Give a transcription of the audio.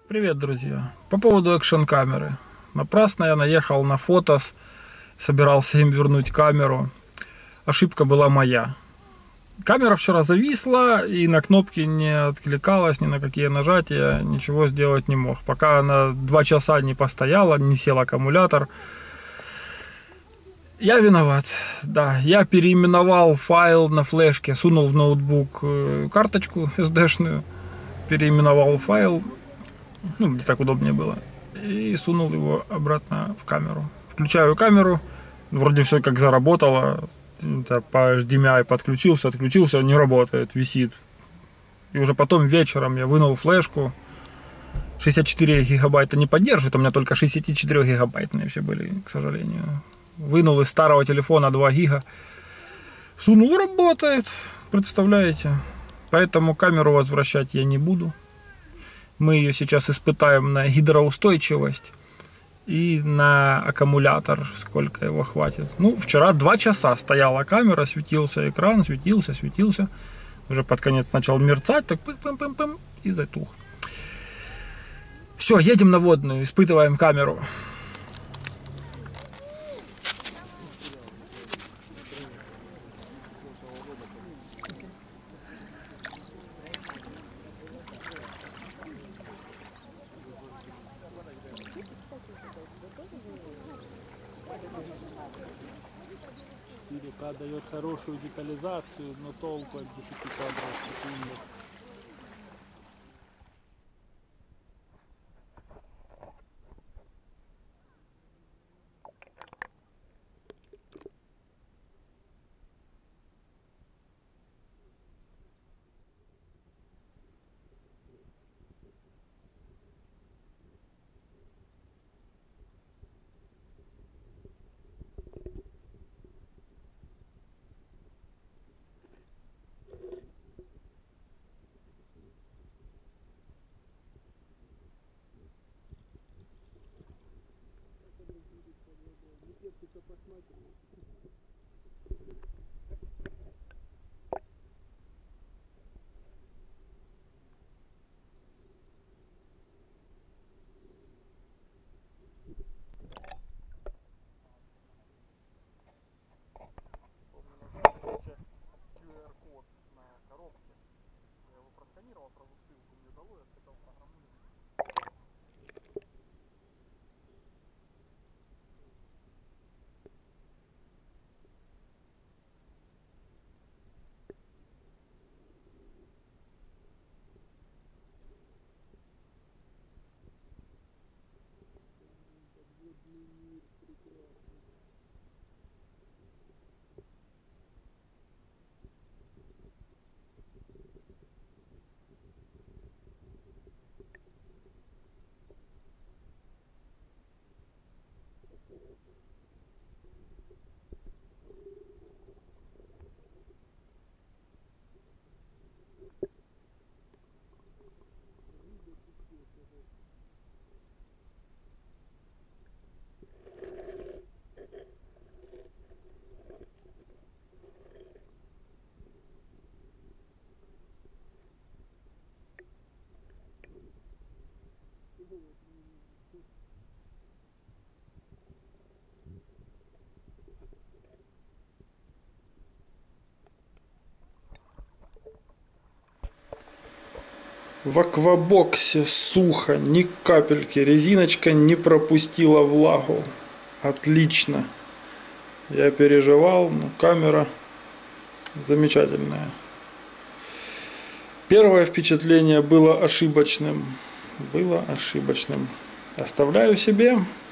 Привет, друзья! По поводу экшн-камеры. Напрасно я наехал на Фотос, собирался им вернуть камеру. Ошибка была моя. Камера вчера зависла и на кнопки не откликалась, ни на какие нажатия, ничего сделать не мог. Пока она 2 часа не постояла, не сел аккумулятор. Я виноват, да. Я переименовал файл на флешке, сунул в ноутбук карточку SD-шную, переименовал файл, где так удобнее было, и сунул его обратно в камеру. Включаю камеру, вроде все как заработало, по HDMI подключился, отключился, не работает, висит. И уже потом вечером я вынул флешку, 64 гигабайта не поддерживает, у меня только 64 гигабайтные все были, к сожалению. Вынул из старого телефона 2 гига, сунул, работает, представляете. Поэтому камеру возвращать я не буду. Мы ее сейчас испытаем на гидроустойчивость и на аккумулятор, сколько его хватит. Вчера 2 часа стояла камера, светился экран, светился. Уже под конец начал мерцать, так пым-пым-пым, и затух. Все, едем на водную, испытываем камеру. Дает хорошую детализацию, но толку от 10 кадров в секунду. QR-код на коробке. Я его просканировал, сразу ссылку мне дало, я скачал программу. В аквабоксе сухо, ни капельки, резиночка не пропустила влагу. Отлично. Я переживал, но камера замечательная. Первое впечатление было ошибочным. Оставляю себе.